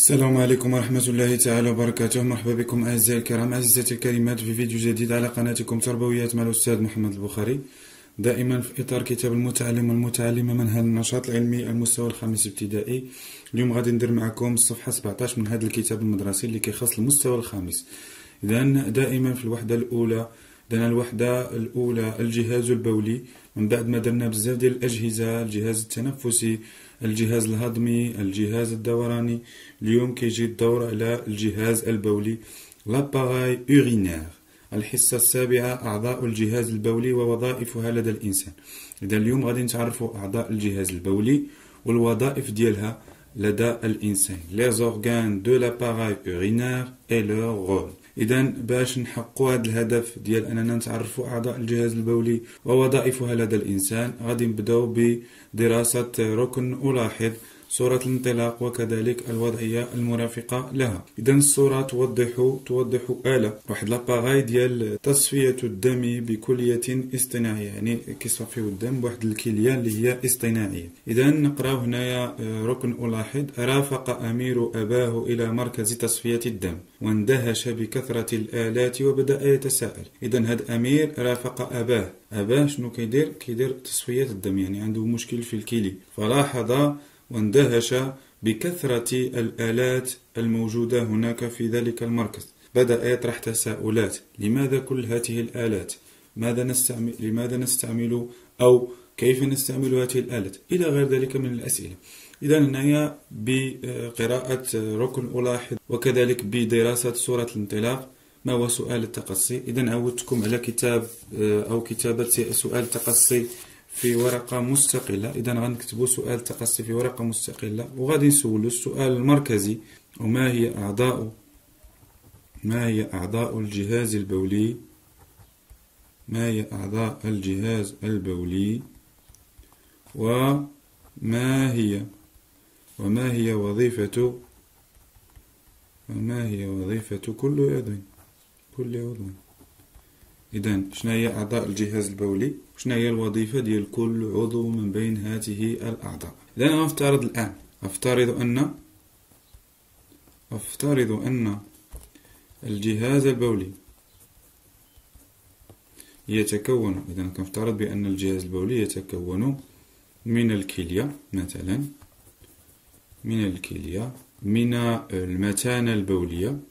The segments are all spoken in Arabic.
السلام عليكم ورحمة الله تعالى وبركاته. مرحبا بكم أعزائي الكرام، عزيزاتي الكريمات، في فيديو جديد على قناتكم تربويات مع الأستاذ محمد البخاري، دائما في إطار كتاب المتعلم والمتعلمة منهج النشاط العلمي المستوى الخامس ابتدائي. اليوم غادي ندير معكم الصفحة 17 من هذا الكتاب المدرسي اللي كيخص المستوى الخامس. إذا دائما في الوحدة الأولى درنا الجهاز البولي، من بعد ما درنا بزاف ديال الأجهزة، الجهاز التنفسي، الجهاز الهضمي، الجهاز الدوراني. اليوم كيجي الدور على الجهاز البولي، لاباراي أورينير. الحصة السابعة، أعضاء الجهاز البولي ووظائفها لدى الإنسان. إذا اليوم غادي نتعرفوا أعضاء الجهاز البولي والوظائف ديالها لدى الإنسان، les organes de l'appareil urinaire et leur rôle. إذا باش نحققوا هذا الهدف ديال أننا نتعرفوا أعضاء الجهاز البولي ووظائفها لدى الإنسان، غادي نبداو بدراسة ركن ألاحظ، صورة الانطلاق وكذلك الوضعية المرافقة لها. إذا الصورة توضح آلة، واحد لاباغاي ديال تصفية الدم بكلية اصطناعية، يعني كيصفيو الدم بواحد الكلية اللي هي اصطناعية. إذا نقراو هنايا ركن ألاحظ، رافق أمير أباه إلى مركز تصفية الدم واندهش بكثرة الآلات وبدأ يتساءل. إذا هاد أمير رافق أباه شنو كيدير تصفية الدم، يعني عنده مشكل في الكلي، فلاحظ واندهش بكثرة الآلات الموجودة هناك في ذلك المركز. بدأ يطرح تساؤلات، لماذا كل هذه الآلات؟ لماذا نستعمل أو كيف نستعمل هذه الآلات؟ إلى غير ذلك من الأسئلة. إذا هنايا بقراءة ركن ألاحظ وكذلك بدراسة صورة الانطلاق ما هو سؤال التقصي. إذا عودتكم على كتاب أو كتابة سؤال التقصي في ورقة مستقلة. إذا غنكتبوا سؤال التقصي في ورقة مستقلة وغادي نسولوا السؤال المركزي، وما هي أعضاء الجهاز البولي؟ ما هي أعضاء الجهاز البولي؟ وما هي وظيفة كل عضو؟ إذا شنو هي أعضاء الجهاز البولي؟ شنو هي الوظيفة ديال كل عضو من بين هذه الأعضاء؟ إذا غنفترض الآن، أفترض أن الجهاز البولي يتكون، إذا كنفترض بأن الجهاز البولي يتكون من الكلية مثلا، من المثانة البولية،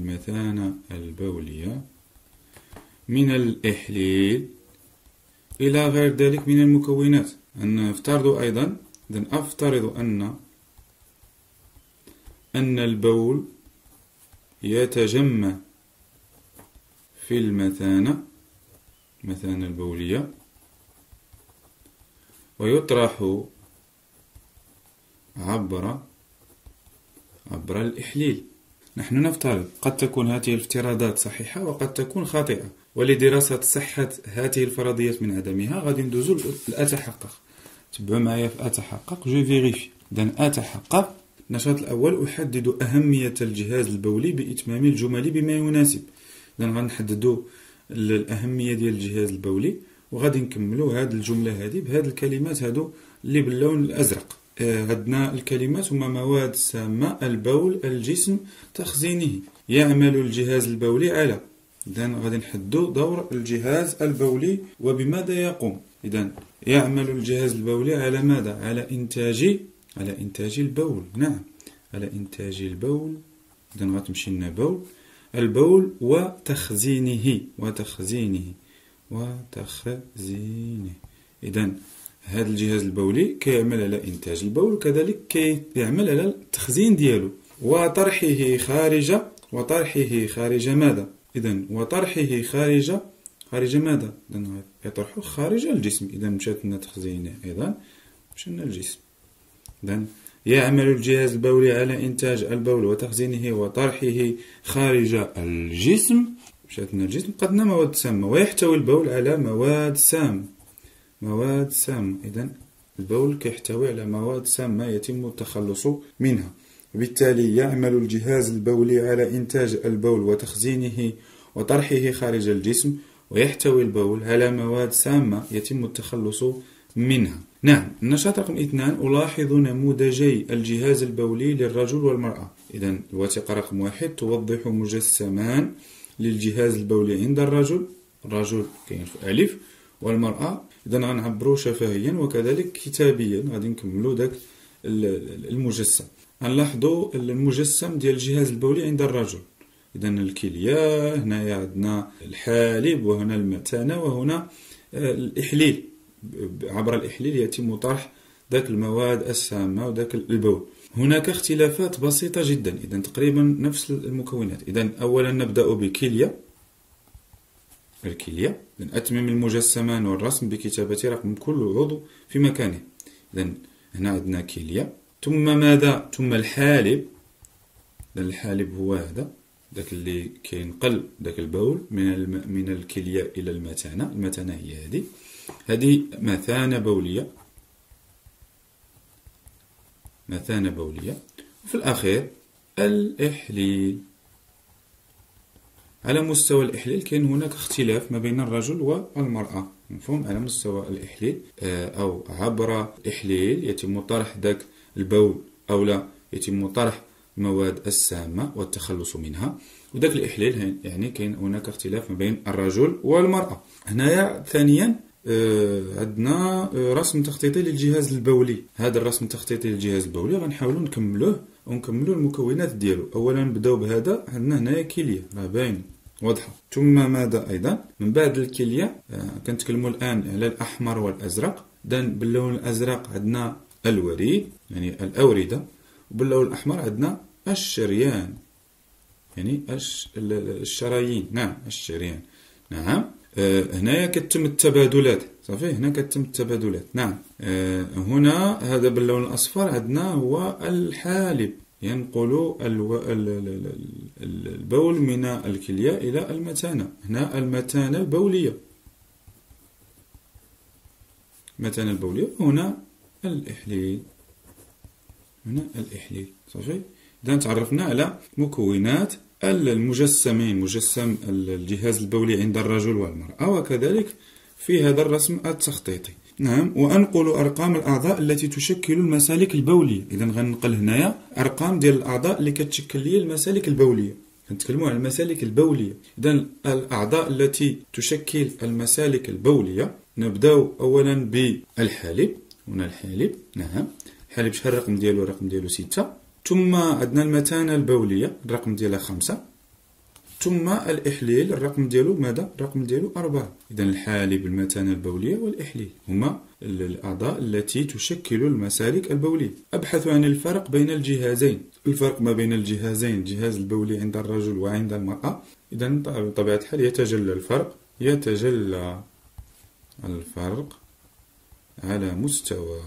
من الإحليل، إلى غير ذلك من المكونات. نفترض أيضا، أفترض أن البول يتجمع في المثانة البولية ويطرح عبر الإحليل. نحن نفترض، قد تكون هذه الافتراضات صحيحة وقد تكون خاطئة، ولدراسة صحة هذه الفرضيات من عدمها غادي ندوزو لأتحقق. تبعوا معايا في أتحقق، جو فيريفي. إذن أتحقق، النشاط الأول، أحدد أهمية الجهاز البولي بإتمام الجمل بما يناسب. إذن غنحددوا الأهمية ديال الجهاز البولي وغادي نكملوا هذه الجملة هذه بهذه الكلمات هادو اللي باللون الأزرق. عندنا الكلمات هما مواد سامة، البول، الجسم، تخزينه. يعمل الجهاز البولي على، إذن غادي نحددوا دور الجهاز البولي وبماذا يقوم. إذن يعمل الجهاز البولي على ماذا؟ على إنتاج البول. نعم، على إنتاج البول. إذن غتمشي لنا البول وتخزينه. إذن هذا الجهاز البولي كيعمل على إنتاج البول وكذلك كيعمل على التخزين ديالو وطرحه خارج ماذا؟ إذن وطرحه خارج ماذا؟ إذن يطرحه خارج الجسم. إذن مشات لنا تخزينه، أيضا مشينا الجسم. إذن يعمل الجهاز البولي على إنتاج البول وتخزينه وطرحه خارج الجسم، مشات لنا الجسم. قدنا مواد سامة، ويحتوي البول على مواد سامة. إذن البول كيحتوي على مواد سامة يتم التخلص منها. وبالتالي يعمل الجهاز البولي على إنتاج البول وتخزينه وطرحه خارج الجسم، ويحتوي البول على مواد سامة يتم التخلص منها. نعم. النشاط رقم 2: ألاحظ نموذجي الجهاز البولي للرجل والمرأة. إذا الوثيقة رقم 1 توضح مجسمان للجهاز البولي عند الرجل كاين في ألف، والمرأة إذا غنعبرو شفهيا وكذلك كتابيا، غادي نكملو داك المجسم. غنلاحظوا المجسم ديال الجهاز البولي عند الرجل. إذا الكلية، هنايا عندنا الحالب، وهنا المثانة، وهنا الإحليل. عبر الإحليل يتم طرح ذاك المواد السامة وذاك البول. هناك اختلافات بسيطة جدا، إذا تقريبا نفس المكونات. إذا أولا نبدأ بكلية. الكلية إذن أتمم المجسمان والرسم بكتابة رقم كل عضو في مكانه. إذا هنا عندنا كلية، ثم ماذا؟ ثم الحالب. الحالب هو هذا، داك اللي كينقل داك البول من الكلية إلى المثانة. المثانة هي هذه مثانة بولية. وفي الأخير الإحليل. على مستوى الإحليل كاين هناك اختلاف ما بين الرجل والمرأة، مفهوم؟ على مستوى الإحليل أو عبر الإحليل يتم طرح ذاك البول، أو لا يتم طرح المواد السامة والتخلص منها، وذاك الإحليل يعني كاين هناك اختلاف ما بين الرجل والمرأة. هنايا ثانيا عندنا رسم تخطيطي للجهاز البولي. هذا الرسم التخطيطي للجهاز البولي غنحاولوا نكملوه ونكملوا المكونات ديالو. اولا نبداو بهذا، عندنا هنايا كليه راه باين واضحه. ثم ماذا ايضا؟ من بعد الكليه كنتكلموا الان على الاحمر والازرق. اذا باللون الازرق عندنا الوريد يعني الاورده، وباللون الاحمر عندنا الشريان يعني الشرايين. نعم الشريان. نعم. هنايا كتم التبادلات. صافي، هنا كتم التبادلات. نعم. هنا هذا باللون الأصفر عندنا هو الحالب، ينقل البول من الكلية إلى المثانة. هنا المثانة البولية، المثانة البولية. هنا الإحليل، صافي. إذا تعرفنا على مكونات المجسمين، مجسم الجهاز البولي عند الرجل والمرأة، وكذلك في هذا الرسم التخطيطي. نعم. وأنقل أرقام الأعضاء التي تشكل المسالك البولية. إذا غنقل هنايا أرقام ديال الأعضاء اللي كتشكل لي المسالك البولية. كنتكلموا على المسالك البولية. إذا الأعضاء التي تشكل المسالك البولية، نبداو أولا بالحالب. هنا الحالب. نعم. الحالب شحال الرقم ديالو؟ الرقم ديالو 6. ثم عندنا المثانة البولية الرقم ديالها 5. ثم الإحليل الرقم ديالو ماذا؟ الرقم ديالو 4. إذا الحالب، المثانة البولية، والإحليل هما الأعضاء التي تشكل المسالك البولية. أبحث عن الفرق بين الجهازين. الفرق ما بين الجهازين، الجهاز البولي عند الرجل وعند المرأة. إذا بطبيعة الحال يتجلى الفرق على مستوى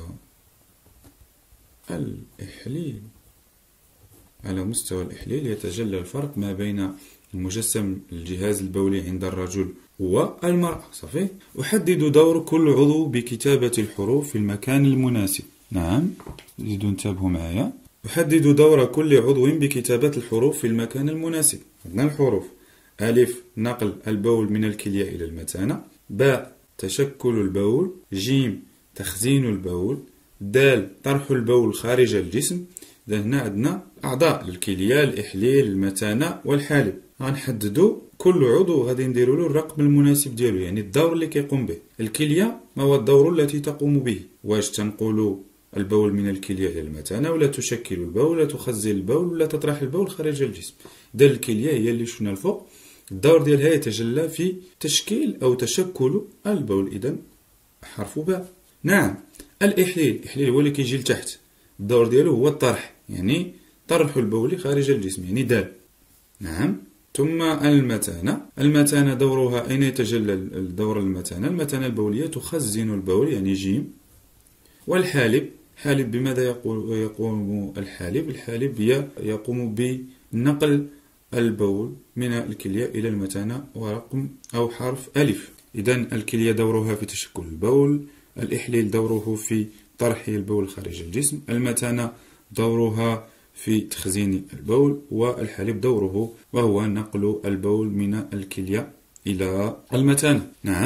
الإحليل. على مستوى الإحليل يتجلى الفرق ما بين المجسم الجهاز البولي عند الرجل والمرأة. صافي. أحدد دور كل عضو بكتابة الحروف في المكان المناسب. نعم. زيدوا انتبهوا معايا. أحدد دور كل عضو بكتابة الحروف في المكان المناسب. عندنا الحروف: ألف نقل البول من الكلية إلى المثانة، باء تشكل البول، جيم تخزين البول، دال طرح البول خارج الجسم. هنا عندنا أعضاء الكلية، الإحليل، المثانة والحالب. غنحددوا كل عضو غادي نديروا له الرقم المناسب ديالو، يعني الدور اللي كيقوم به. الكلية ما هو الدور التي تقوم به؟ واش تنقل البول من الكلية إلى المثانة، ولا تشكل البول، ولا تخزن البول، ولا تطرح البول خارج الجسم؟ إذا الكلية هي اللي شفنا الفوق، الدور ديالها يتجلى في تشكيل أو تشكل البول. إذا حرف باء. نعم. الإحليل هو اللي كيجي لتحت، الدور ديالو هو الطرح، يعني طرح البول خارج الجسم، يعني دال. نعم. ثم المثانة دورها أين يتجلى الدور؟ المثانة البولية تخزن البول، يعني جيم. والحالب بماذا يقوم الحالب؟ الحالب يقوم بنقل البول من الكلية إلى المثانة، ورقم أو حرف ألف. إذا الكلية دورها في تشكل البول، الإحليل دوره في طرح البول خارج الجسم، المثانة دورها في تخزين البول، والحالب دوره وهو نقل البول من الكلية إلى المثانة. نعم.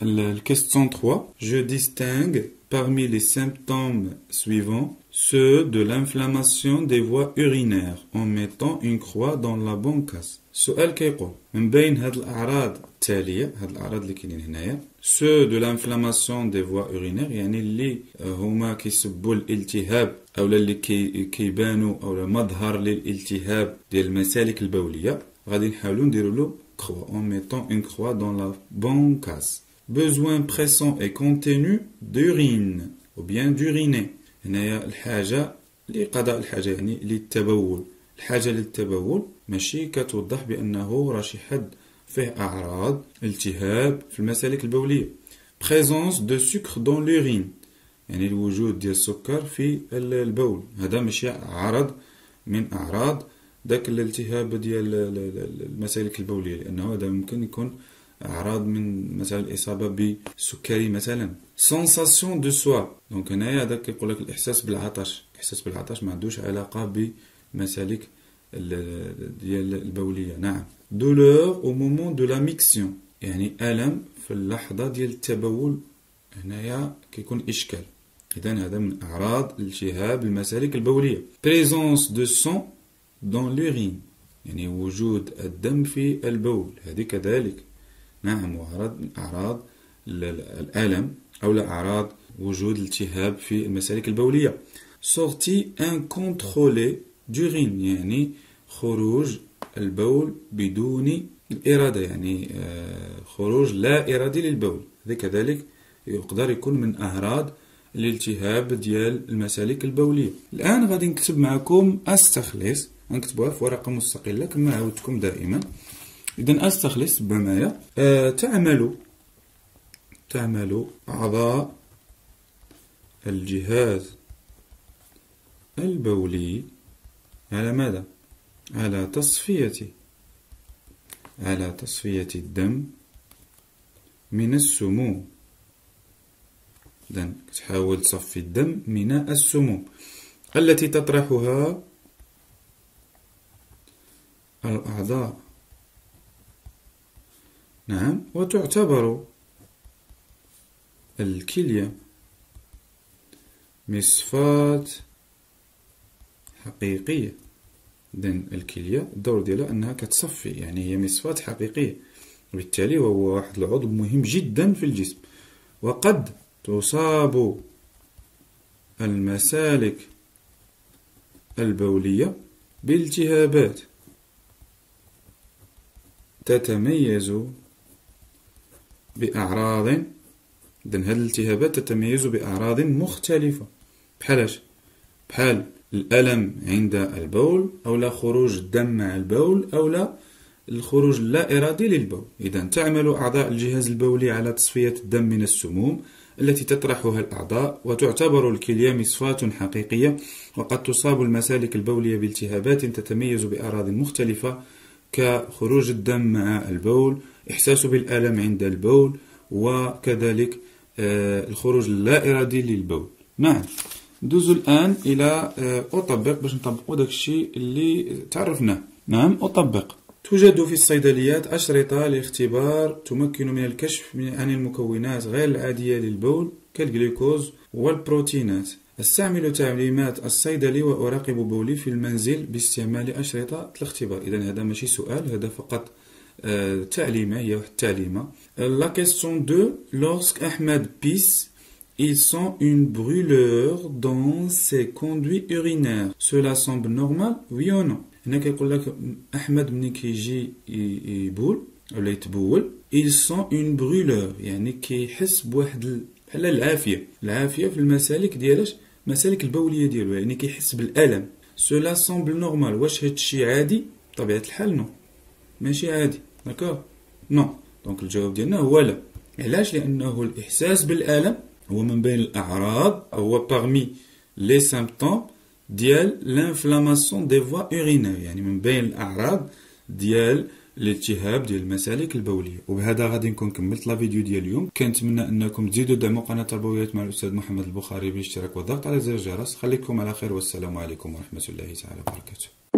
question 3. Je distingue parmi les symptômes suivants ceux de l'inflammation des voies urinaires en mettant une croix dans la bonne case. السؤال كيقول من بين هاد الأعراض التالية، هاد الأعراض اللي كاينين هنايا، ceux de l'inflammation des voies urinaires يعني اللي هما كيسبوا الالتهاب أو اللي كيبانوا أو مظهر للالتهاب ديال المسالك البولية، غادي نحاولوا نديروا له croix en mettant une croix dans la bonne case. Besoin pressant et continu d'urine ou bien d'uriner. هنايا الحاجة لقضاء الحاجة يعني للتبول. الحاجة للتبول ماشي كتوضح بأنه راه شي حد فيه أعراض التهاب في المسالك البولية. Présence de sucre dans l'urine يعني الوجود ديال السكر في البول، هذا ماشي عرض من أعراض داك الالتهاب ديال المسالك البولية، لأنه هذا ممكن يكون أعراض من مثلا الإصابة بالسكري مثلا. sensation de soif دونك هنايا هذاك كيقول لك الإحساس بالعطش، الإحساس بالعطش ما عندوش علاقة بمسالك ديال البولية. نعم. douleur au moment de la miction يعني ألم في اللحظة ديال التبول، هنايا كيكون إشكال، إذن هذا من أعراض التهاب المسالك البولية. présence de sang dans l'urine يعني وجود الدم في البول، هذه كذلك نعم أعراض الألم أو أعراض وجود التهاب في المسالك البولية. sortie incontrôlée d'urine يعني خروج البول بدون الإرادة، يعني خروج لا إرادي للبول، هذا كذلك يقدر يكون من أعراض الالتهاب ديال المسالك البولية. الآن غادي نكتب معكم أستخلص، غنكتبوها في ورقة مستقلة كما عودتكم دائما. إذن أستخلص بمايا تعمل أعضاء الجهاز البولي على ماذا؟ على تصفية الدم من السموم. إذن تحاول تصفي الدم من السموم التي تطرحها الأعضاء. نعم. وتعتبر الكلية مصفاة حقيقية. إذن الكلية الدور ديالها أنها كتصفي، يعني هي مصفاة حقيقية، وبالتالي وهو واحد العضو مهم جدا في الجسم. وقد تصاب المسالك البولية بالتهابات تتميز بأعراض، إذن هذه الالتهابات تتميز بأعراض مختلفة، بحال الألم عند البول، أو لا خروج الدم مع البول، أو لا الخروج اللا إرادي للبول. إذن تعمل أعضاء الجهاز البولي على تصفية الدم من السموم التي تطرحها الأعضاء، وتعتبر الكلية مصفاة حقيقية. وقد تصاب المسالك البولية بالتهابات تتميز بأعراض مختلفة كخروج الدم مع البول، إحساس بالألم عند البول، وكذلك الخروج اللا إرادي للبول. نعم. ندوزو الآن إلى أطبق باش نطبقو داك الشيء اللي تعرفناه. نعم. أطبق. توجد في الصيدليات أشرطة لاختبار تمكن من الكشف عن المكونات غير العادية للبول كالجلوكوز والبروتينات. استعمل تعليمات الصيدلي وأراقب بولي في المنزل باستعمال أشرطة الاختبار. إذن هذا ماشي سؤال، هذا فقط تعليمة، هي واحد التعليمة. La question 2. Lorsque Ahmed pisse, il sent une brûlure dans ses conduits urinaires. Cela semble normal, oui ou non? هنا كيقول لك أحمد ملي كيجي يبول ولا يتبول، il sent une brûlure يعني كيحس بواحد بحال العافية في المسالك ديالاش، المسالك البولية ديالو، يعني كيحس بالألم. Cela semble normal. واش هاد الشيء عادي؟ بطبيعة الحال نو، ماشي عادي. داكور؟ نو. دونك الجواب ديالنا هو لا. علاش؟ لأنه الإحساس بالألم هو من بين الأعراض، هو parmi les symptômes ديال l'inflammation des voies urinaires، يعني من بين الأعراض ديال الالتهاب ديال المسالك البولية. وبهذا غادي نكون كملت لا فيديو ديال اليوم. كنتمنى أنكم تزيدوا دعموا قناة تربويات مع الأستاذ محمد البخاري بالاشتراك والضغط على زر الجرس. خليكم على خير، والسلام عليكم ورحمة الله تعالى وبركاته.